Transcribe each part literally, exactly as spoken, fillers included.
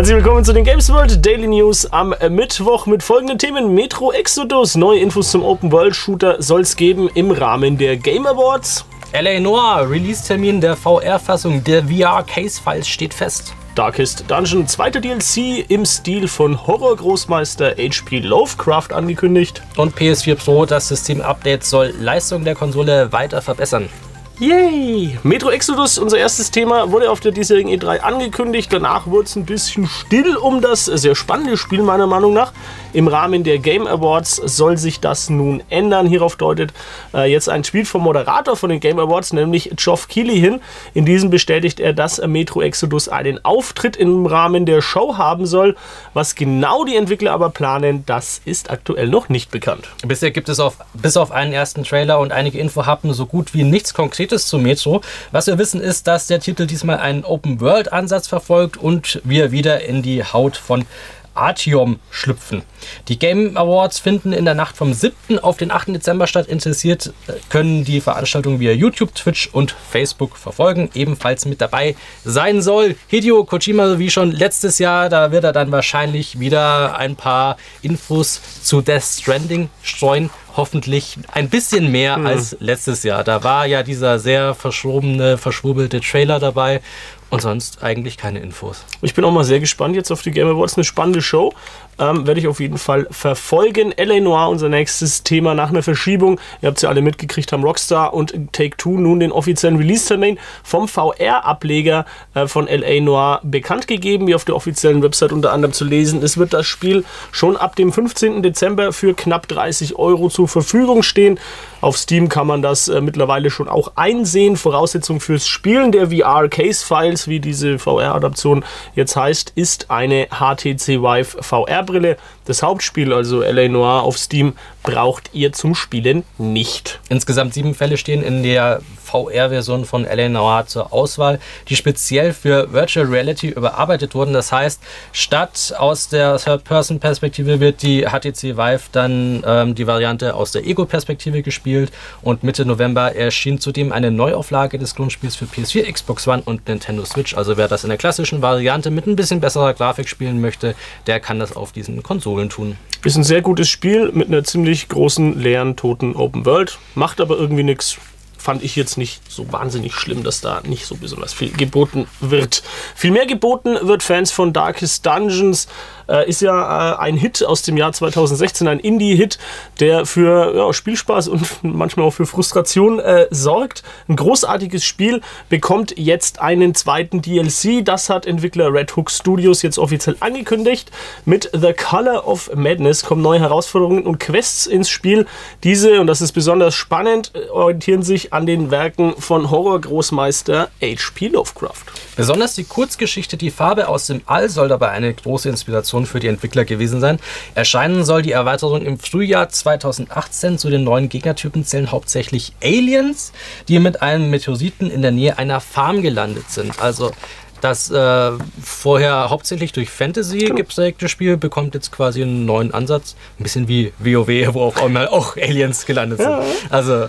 Herzlich willkommen zu den Games World Daily News am Mittwoch mit folgenden Themen. Metro Exodus, neue Infos zum Open World Shooter soll es geben im Rahmen der Game Awards. L A Noire, Release-Termin der V R-Fassung der V R-Case-Files steht fest. Darkest Dungeon, zweiter D L C im Stil von Horror-Großmeister H P Lovecraft angekündigt. Und P S vier Pro, das System-Update soll Leistung der Konsole weiter verbessern. Yay! Metro Exodus, unser erstes Thema, wurde auf der diesjährigen E drei angekündigt. Danach wurde es ein bisschen still um das sehr spannende Spiel meiner Meinung nach. Im Rahmen der Game Awards soll sich das nun ändern. Hierauf deutet äh, jetzt ein Tweet vom Moderator von den Game Awards, nämlich Geoff Keighley, hin. In diesem bestätigt er, dass Metro Exodus einen Auftritt im Rahmen der Show haben soll. Was genau die Entwickler aber planen, das ist aktuell noch nicht bekannt. Bisher gibt es auf, bis auf einen ersten Trailer und einige Infohappen so gut wie nichts Konkretes zu Metro. Was wir wissen ist, dass der Titel diesmal einen Open-World-Ansatz verfolgt und wir wieder in die Haut von Artyom schlüpfen. Die Game Awards finden in der Nacht vom siebten auf den achten Dezember statt. Interessiert können die Veranstaltung via YouTube, Twitch und Facebook verfolgen. Ebenfalls mit dabei sein soll Hideo Kojima, wie schon letztes Jahr. Da wird er dann wahrscheinlich wieder ein paar Infos zu Death Stranding streuen. Hoffentlich ein bisschen mehr mhm. als letztes Jahr. Da war ja dieser sehr verschobene, verschwurbelte Trailer dabei. Und sonst eigentlich keine Infos. Ich bin auch mal sehr gespannt jetzt auf die Game Awards. Eine spannende Show. Ähm, werde ich auf jeden Fall verfolgen. L A Noire, unser nächstes Thema nach einer Verschiebung. Ihr habt es ja alle mitgekriegt, haben Rockstar und Take-Two nun den offiziellen Release-Termin vom V R-Ableger äh, von L A Noire bekannt gegeben, wie auf der offiziellen Website unter anderem zu lesen. Es wird das Spiel schon ab dem fünfzehnten Dezember für knapp dreißig Euro zur Verfügung stehen. Auf Steam kann man das äh, mittlerweile schon auch einsehen. Voraussetzung fürs Spielen der V R-Case-Files, wie diese V R-Adaption jetzt heißt, ist eine H T C Vive V R-Brille. Das Hauptspiel, also L A Noire auf Steam, braucht ihr zum Spielen nicht. Insgesamt sieben Fälle stehen in der V R-Version von L A Noire zur Auswahl, die speziell für Virtual Reality überarbeitet wurden. Das heißt, statt aus der Third-Person-Perspektive wird die H T C Vive dann ähm, die Variante aus der Ego-Perspektive gespielt. Und Mitte November erschien zudem eine Neuauflage des Grundspiels für P S vier, Xbox One und Nintendo Switch. Also wer das in der klassischen Variante mit ein bisschen besserer Grafik spielen möchte, der kann das auf diesen Konsolen tun. Ist ein sehr gutes Spiel mit einer ziemlich großen, leeren, toten Open World. Macht aber irgendwie nichts. Fand ich jetzt nicht so wahnsinnig schlimm, dass da nicht so besonders viel geboten wird. Viel mehr geboten wird Fans von Darkest Dungeons. Äh, ist ja äh, ein Hit aus dem Jahr zweitausendsechzehn, ein Indie-Hit, der für ja, Spielspaß und manchmal auch für Frustration äh, sorgt. Ein großartiges Spiel bekommt jetzt einen zweiten D L C. Das hat Entwickler Red Hook Studios jetzt offiziell angekündigt. Mit The Color of Madness kommen neue Herausforderungen und Quests ins Spiel. Diese, und das ist besonders spannend, orientieren sich an den Werken von Horror-Großmeister H P Lovecraft. Besonders die Kurzgeschichte Die Farbe aus dem All soll dabei eine große Inspiration für die Entwickler gewesen sein. Erscheinen soll die Erweiterung im Frühjahr zweitausendachtzehn. Zu den neuen Gegnertypen zählen hauptsächlich Aliens, die mit einem Meteoriten in der Nähe einer Farm gelandet sind. Also das äh, vorher hauptsächlich durch Fantasy genau. geprägte Spiel bekommt jetzt quasi einen neuen Ansatz. Ein bisschen wie WoW, wo auf einmal auch Aliens gelandet sind. Ja. Also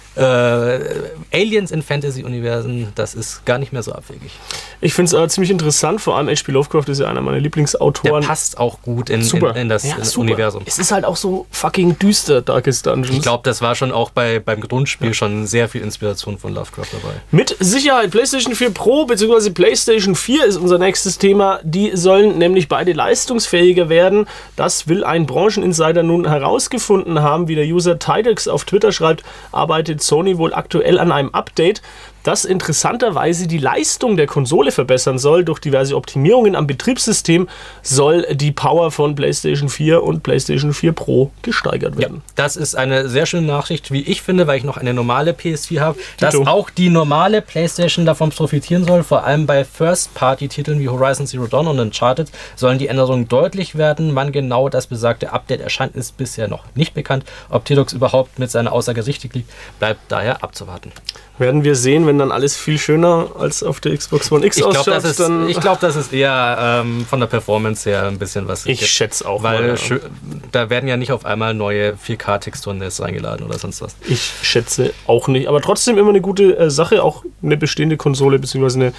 Äh, Aliens in Fantasy-Universen, das ist gar nicht mehr so abwegig. Ich finde es äh, ziemlich interessant, vor allem H P Lovecraft ist ja einer meiner Lieblingsautoren. Der passt auch gut in, in, in das ja, in Universum. Es ist halt auch so fucking düster, Darkest Dungeons. Ich glaube, das war schon auch bei, beim Grundspiel ja. schon sehr viel Inspiration von Lovecraft dabei. Mit Sicherheit PlayStation vier Pro bzw. PlayStation vier ist unser nächstes Thema. Die sollen nämlich beide leistungsfähiger werden. Das will ein Brancheninsider nun herausgefunden haben, wie der User Tidex auf Twitter schreibt, arbeitet Sony wohl aktuell an einem Update, das interessanterweise die Leistung der Konsole verbessern soll. Durch diverse Optimierungen am Betriebssystem soll die Power von PlayStation vier und PlayStation vier Pro gesteigert werden. Ja, das ist eine sehr schöne Nachricht, wie ich finde, weil ich noch eine normale P S vier habe, dass auch die normale PlayStation davon profitieren soll. Vor allem bei First-Party-Titeln wie Horizon Zero Dawn und Uncharted sollen die Änderungen deutlich werden. Wann genau das besagte Update erscheint, ist bisher noch nicht bekannt. Ob Tidux überhaupt mit seiner Aussage richtig liegt, bleibt daher abzuwarten. Werden wir sehen, wenn dann alles viel schöner als auf der Xbox One X ich glaub, ausschaut. Das ist, dann ich glaube, das ist eher ähm, von der Performance her ein bisschen was. Ich schätze auch. Weil mal, ja. da werden ja nicht auf einmal neue vier K-Texturen reingeladen oder sonst was. Ich schätze auch nicht. Aber trotzdem immer eine gute äh, Sache, auch eine bestehende Konsole bzw. eine ja.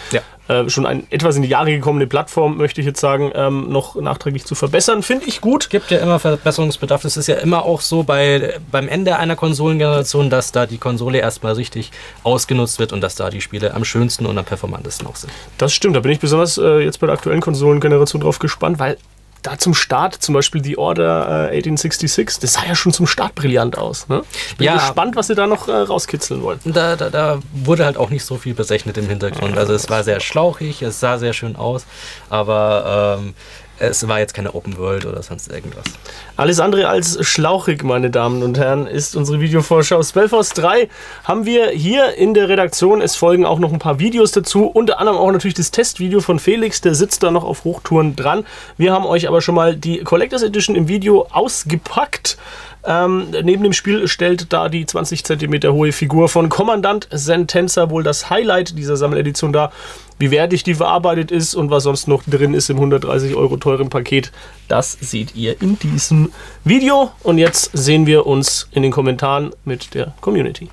äh, schon ein etwas in die Jahre gekommene Plattform, möchte ich jetzt sagen, ähm, noch nachträglich zu verbessern. Finde ich gut. Gibt ja immer Verbesserungsbedarf. Das ist ja immer auch so bei, beim Ende einer Konsolengeneration, dass da die Konsole erstmal richtig ausgenutzt wird und dass da die Spiele am schönsten und am performantesten auch sind. Das stimmt, da bin ich besonders äh, jetzt bei der aktuellen Konsolengeneration drauf gespannt, weil da zum Start, zum Beispiel die Order äh, achtzehnhundertsechsundsechzig, das sah ja schon zum Start brillant aus. Ne? Ich bin ja, gespannt, was sie da noch äh, rauskitzeln wollen. Da, da, da wurde halt auch nicht so viel berechnet im Hintergrund. Also es war sehr schlauchig, es sah sehr schön aus, aber ähm, es war jetzt keine Open World oder sonst irgendwas. Alles andere als schlauchig, meine Damen und Herren, ist unsere Videovorschau. Spellforce drei haben wir hier in der Redaktion. Es folgen auch noch ein paar Videos dazu. Unter anderem auch natürlich das Testvideo von Felix. Der sitzt da noch auf Hochtouren dran. Wir haben euch aber schon mal die Collectors Edition im Video ausgepackt. Ähm, neben dem Spiel stellt da die zwanzig Zentimeter hohe Figur von Kommandant Sentenza wohl das Highlight dieser Sammeledition dar. Wie wertig die verarbeitet ist und was sonst noch drin ist im hundertdreißig Euro teuren Paket, das seht ihr in diesem Video. Und jetzt sehen wir uns in den Kommentaren mit der Community.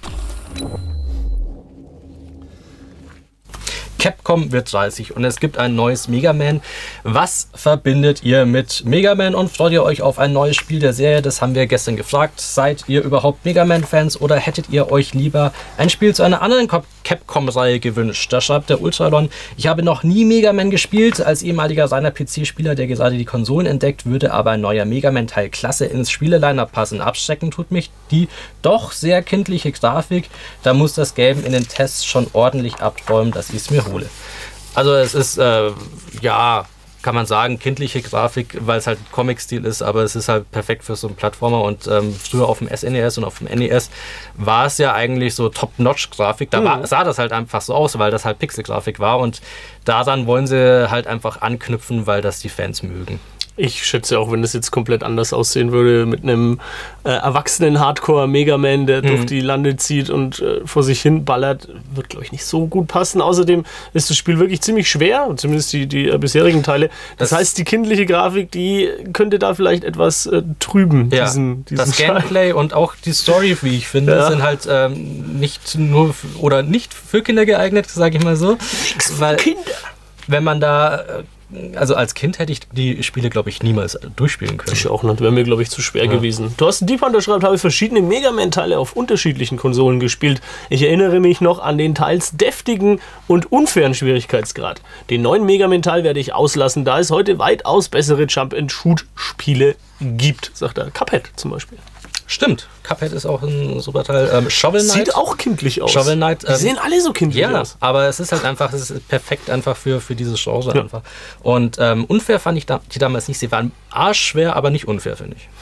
Capcom wird dreißig und es gibt ein neues Mega Man. Was verbindet ihr mit Mega Man und freut ihr euch auf ein neues Spiel der Serie? Das haben wir gestern gefragt. Seid ihr überhaupt Mega Man-Fans oder hättet ihr euch lieber ein Spiel zu einer anderen Capcom-Reihe gewünscht? Da schreibt der Ultralon: Ich habe noch nie Mega Man gespielt. Als ehemaliger reiner P C-Spieler, der gerade die Konsolen entdeckt, würde aber ein neuer Mega Man-Teil klasse ins Spiele-Line-Up passen. Abschrecken tut mich die doch sehr kindliche Grafik. Da muss das Game in den Tests schon ordentlich abräumen, dass ich es mir hole. Also es ist, äh, ja, kann man sagen, kindliche Grafik, weil es halt Comic-Stil ist, aber es ist halt perfekt für so einen Plattformer und ähm, früher auf dem S N E S und auf dem N E S war es ja eigentlich so Top-Notch-Grafik. Da war, sah das halt einfach so aus, weil das halt Pixel-Grafik war und daran wollen sie halt einfach anknüpfen, weil das die Fans mögen. Ich schätze auch, wenn das jetzt komplett anders aussehen würde, mit einem äh, erwachsenen Hardcore-Mega-Man, der mhm. durch die Lande zieht und äh, vor sich hin ballert, wird, glaube ich, nicht so gut passen. Außerdem ist das Spiel wirklich ziemlich schwer, zumindest die, die äh, bisherigen Teile. Das, das heißt, die kindliche Grafik, die könnte da vielleicht etwas äh, trüben. Ja, diesen, diesen das Gameplay und auch die Story, wie ich finde, ja. sind halt ähm, nicht nur für, oder nicht für Kinder geeignet, sage ich mal so. Weil, Kinder! Wenn man da... Äh, Also als Kind hätte ich die Spiele, glaube ich, niemals durchspielen können. Ich auch nicht. Wäre mir, glaube ich, zu schwer ja. gewesen. Thorsten Diepander schreibt, habe verschiedene Mega Man-Teile auf unterschiedlichen Konsolen gespielt. Ich erinnere mich noch an den teils deftigen und unfairen Schwierigkeitsgrad. Den neuen Mega Man-Teil werde ich auslassen, da es heute weitaus bessere Jump-and-Shoot-Spiele gibt, sagt er. Cuphead zum Beispiel. Stimmt, Cuphead ist auch ein super Teil. Ähm, Shovel Knight. Sieht auch kindlich aus. Shovel Knight. Ähm, Die sehen alle so kindlich ja, aus. Aber es ist halt einfach, es ist perfekt einfach für, für dieses Genre ja. einfach. Und ähm, unfair fand ich da, die damals nicht. Sie waren arschschwer, aber nicht unfair, finde ich.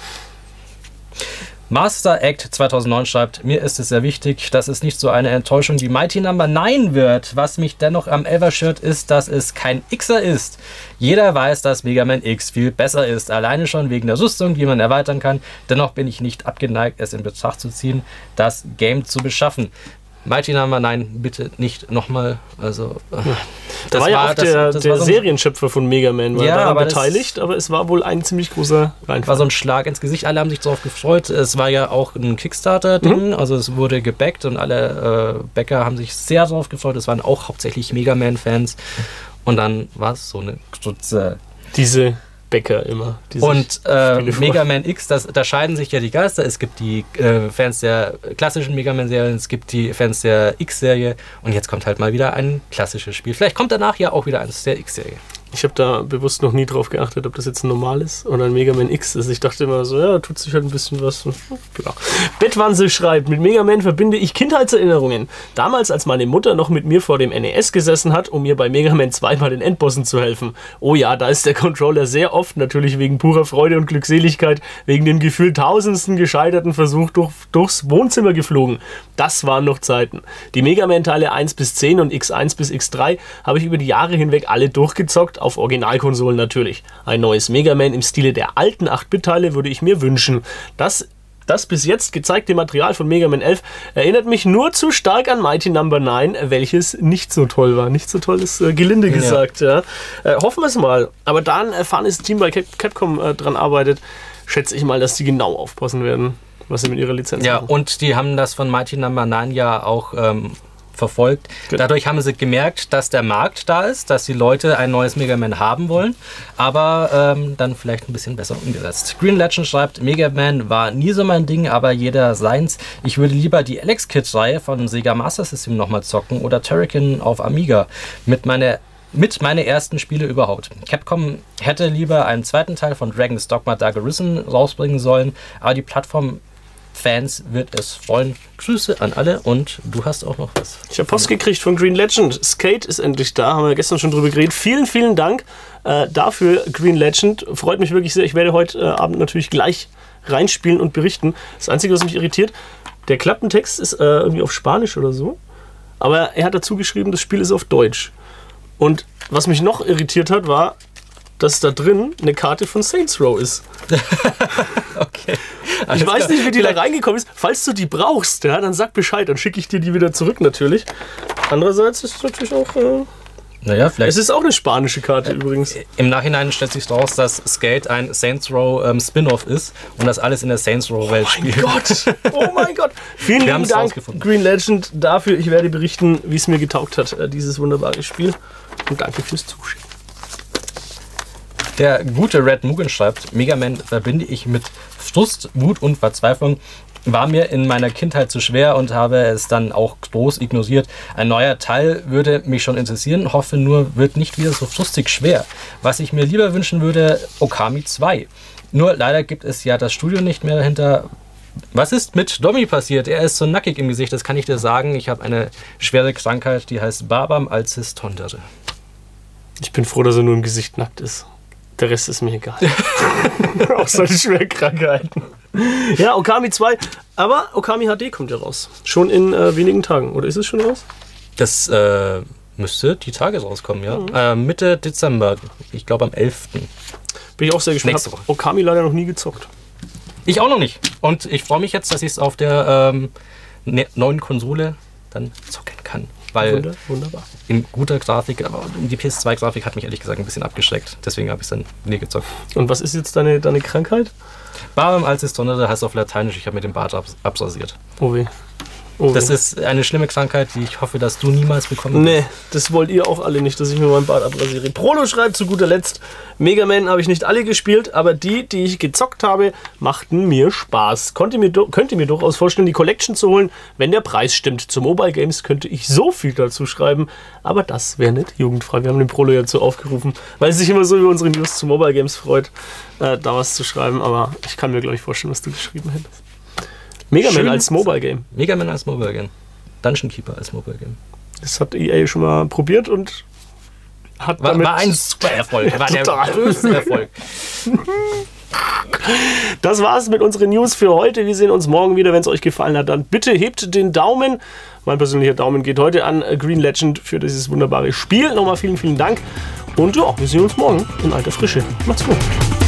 Master Act zweitausendneun schreibt, mir ist es sehr wichtig, dass es nicht so eine Enttäuschung wie Mighty Number neun wird. Was mich dennoch am Elver-Shirt ist, dass es kein Xer ist. Jeder weiß, dass Mega Man X viel besser ist, alleine schon wegen der Rüstung, die man erweitern kann. Dennoch bin ich nicht abgeneigt, es in Betracht zu ziehen, das Game zu beschaffen. Mighty Number neun, bitte nicht nochmal. Also, ja. Da war ja auch das, der, das der so Serienschöpfer von Mega Man war ja, daran aber beteiligt, aber es war wohl ein ziemlich großer Reinfall. War so ein Schlag ins Gesicht, alle haben sich darauf gefreut. Es war ja auch ein Kickstarter-Ding, mhm. also es wurde gebackt und alle äh, Bäcker haben sich sehr darauf gefreut. Es waren auch hauptsächlich Mega Man-Fans und dann war es so eine Stutze. Diese Bäcker immer. Und äh, Mega Man X, das, da scheiden sich ja die Geister. Es gibt die äh, Fans der klassischen Mega Man-Serien, es gibt die Fans der X-Serie und jetzt kommt halt mal wieder ein klassisches Spiel. Vielleicht kommt danach ja auch wieder eines der X-Serie. Ich habe da bewusst noch nie drauf geachtet, ob das jetzt ein normal ist oder ein Mega Man X ist. Ich dachte immer so, ja, tut sich halt ein bisschen was. Genau. Bettwanze schreibt, mit Mega Man verbinde ich Kindheitserinnerungen. Damals, als meine Mutter noch mit mir vor dem N E S gesessen hat, um mir bei Mega Man zwei bei den Endbossen zu helfen. Oh ja, da ist der Controller sehr oft, natürlich wegen purer Freude und Glückseligkeit, wegen dem gefühlt tausendsten gescheiterten Versuch durch, durchs Wohnzimmer geflogen. Das waren noch Zeiten. Die Mega Man Teile eins bis zehn und X eins bis X drei habe ich über die Jahre hinweg alle durchgezockt, auf Originalkonsolen natürlich. Ein neues Mega Man im Stile der alten acht Bit Teile würde ich mir wünschen. Das, das bis jetzt gezeigte Material von Mega Man elf erinnert mich nur zu stark an Mighty Number neun, welches nicht so toll war. Nicht so toll ist äh, gelinde gesagt. Ja. Ja. Äh, hoffen wir es mal. Aber da ein erfahrenes Team bei Cap Capcom äh, dran arbeitet, schätze ich mal, dass die genau aufpassen werden, was sie mit ihrer Lizenz ja, machen. Ja, und die haben das von Mighty Number neun ja auch... Ähm verfolgt. Dadurch haben sie gemerkt, dass der Markt da ist, dass die Leute ein neues Mega Man haben wollen, aber ähm, dann vielleicht ein bisschen besser umgesetzt. Green Legend schreibt, Mega Man war nie so mein Ding, aber jeder seins. Ich würde lieber die Alex Kidd-Reihe von Sega Master System nochmal zocken oder Turrican auf Amiga mit meiner Mit meine ersten Spiele überhaupt. Capcom hätte lieber einen zweiten Teil von Dragon's Dogma Dark Arisen rausbringen sollen, aber die Plattform-Fans wird es freuen. Grüße an alle und du hast auch noch was. Ich habe Post gekriegt von Green Legend. Skate ist endlich da, haben wir gestern schon drüber geredet. Vielen, vielen Dank äh, dafür, Green Legend. Freut mich wirklich sehr. Ich werde heute äh, Abend natürlich gleich reinspielen und berichten. Das Einzige, was mich irritiert, der Klappentext ist äh, irgendwie auf Spanisch oder so, aber er hat dazu geschrieben, das Spiel ist auf Deutsch. Und was mich noch irritiert hat, war, dass da drin eine Karte von Saints Row ist. Okay. Ich weiß nicht, wie die da reingekommen ist. Falls du die brauchst, ja, dann sag Bescheid, dann schicke ich dir die wieder zurück natürlich. Andererseits ist es natürlich auch... Äh, naja, vielleicht. Es ist auch eine spanische Karte äh, übrigens. Im Nachhinein stellt sich raus, dass Skate ein Saints Row ähm, Spin-Off ist und das alles in der Saints Row Welt spielt. Oh mein Gott! Oh mein Gott! Vielen lieben Dank, Green Legend, dafür. Ich werde berichten, wie es mir getaugt hat, äh, dieses wunderbare Spiel. Und danke fürs Zuschicken. Der gute Red Mugen schreibt, Mega Man verbinde ich mit Frust, Wut und Verzweiflung. War mir in meiner Kindheit zu schwer und habe es dann auch groß ignoriert. Ein neuer Teil würde mich schon interessieren, hoffe nur, wird nicht wieder so frustig schwer. Was ich mir lieber wünschen würde, Okami zwei. Nur leider gibt es ja das Studio nicht mehr dahinter. Was ist mit Domi passiert? Er ist so nackig im Gesicht, das kann ich dir sagen. Ich habe eine schwere Krankheit, die heißt Babam Alzheimer's Tondere. Ich bin froh, dass er nur im Gesicht nackt ist. Der Rest ist mir egal. Auch solche schweren Krankheiten. Ja, Okami zwei. Aber Okami H D kommt ja raus. Schon in äh, wenigen Tagen. Oder ist es schon raus? Das äh, müsste die Tage rauskommen, ja. Mhm. Äh, Mitte Dezember. Ich glaube am elften Bin ich auch sehr gespannt. Ich habe Okami leider noch nie gezockt. Ich auch noch nicht. Und ich freue mich jetzt, dass ich es auf der ähm, ne neuen Konsole dann zocken kann. Weil Wunder, wunderbar. In guter Grafik, aber die P S zwei Grafik hat mich ehrlich gesagt ein bisschen abgeschreckt. Deswegen habe ich es dann nie gezockt. Und was ist jetzt deine, deine Krankheit? Babam Alzheimer's Tondere heißt auf Lateinisch, ich habe mir den Bart abs absrasiert. Oh weh. Oh das weh. Ist eine schlimme Krankheit, die ich hoffe, dass du niemals bekommen Nee, das wollt ihr auch alle nicht, dass ich mir meinen Bart abrasiere. Prolo schreibt zu guter Letzt, Mega Man habe ich nicht alle gespielt, aber die, die ich gezockt habe, machten mir Spaß. Konnte mir könnt ihr mir durchaus vorstellen, die Collection zu holen, wenn der Preis stimmt. Zu Mobile Games könnte ich so viel dazu schreiben, aber das wäre nicht jugendfrei. Wir haben den Prolo ja so aufgerufen, weil er sich immer so über unsere News zu Mobile Games freut, äh, da was zu schreiben, aber ich kann mir, glaube ich, vorstellen, was du geschrieben hättest. Mega Man als Mobile Game. Mega Man als Mobile Game. Dungeon Keeper als Mobile Game. Das hat E A schon mal probiert und hat war, damit... War ein super Erfolg. War der größte Erfolg. Das war's mit unseren News für heute. Wir sehen uns morgen wieder. Wenn es euch gefallen hat, dann bitte hebt den Daumen. Mein persönlicher Daumen geht heute an Green Legend für dieses wunderbare Spiel. Nochmal vielen, vielen Dank. Und ja, wir sehen uns morgen in alter Frische. Macht's gut.